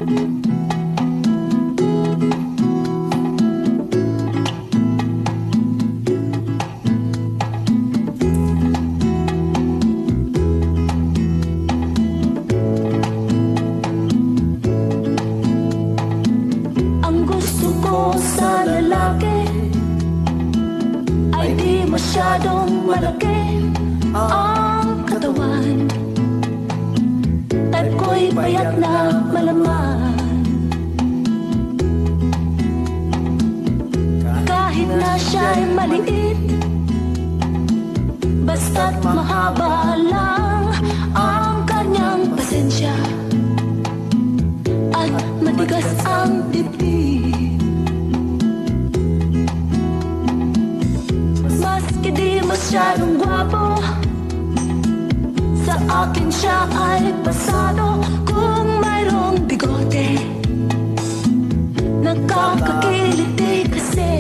Sa lalaki ay di masyadong malaki ang katawan. Type ko'y payat na malaman. Kahit na siya'y maliit, basta't mahaba lang ang kanyang pasensya at matigas ang dibdib. Maski di masyadong gwapo, sa akin siya ay pasado. Kung mayroong bigote, nakakakiliti kasi.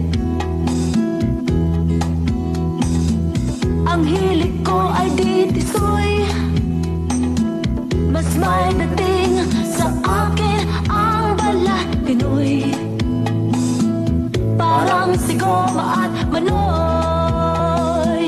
Ang hilig ko ay di tisoy, mas may dating sa akin ang balat Pinoy. Parang sigoma at manoy.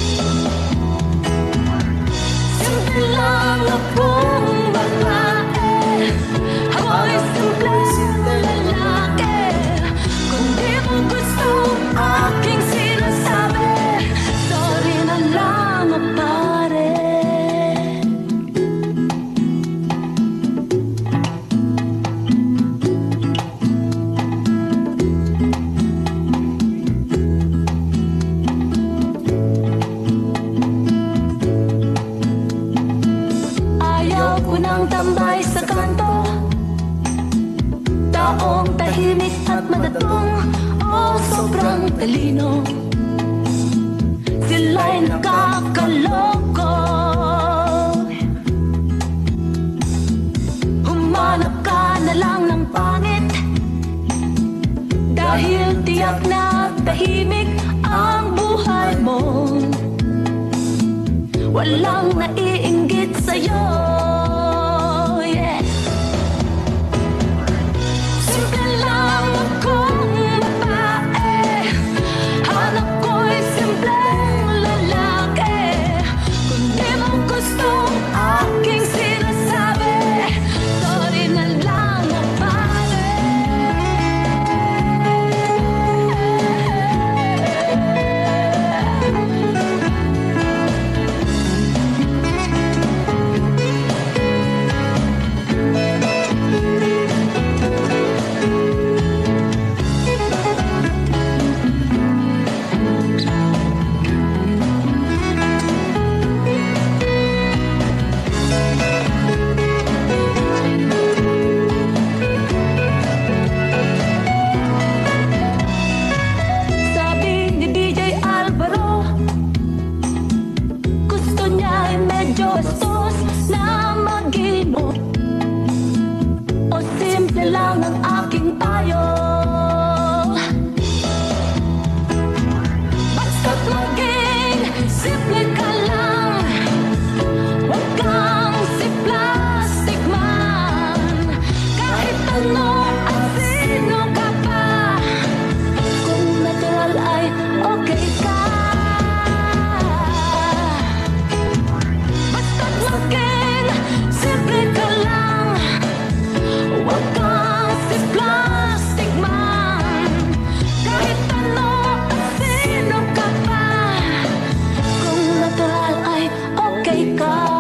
Simple lang akong babae, ako'y simple lalaki. Kung di mo gusto aking sinasabi, sorry na lang pare. Unang tambay sa kanto, taong tahimik at madatong, o sobrang talino. Sila'y nakakaloko. Humanap ka na lang ng pangit, dahil tiyak na tahimik ang buhay mo. Walang naiinggit sa'yo. Bastos na mag-imo, o simple lang ang aking payo. Basta't maging simple ka lang, huwag kang si plastic man. Kahit ano at sino ka pa, kung natural ay okay ka. Simple ka lang, huwag kang si plastic man. Kahit ano at sino ka pa, kung natural ay okay ka.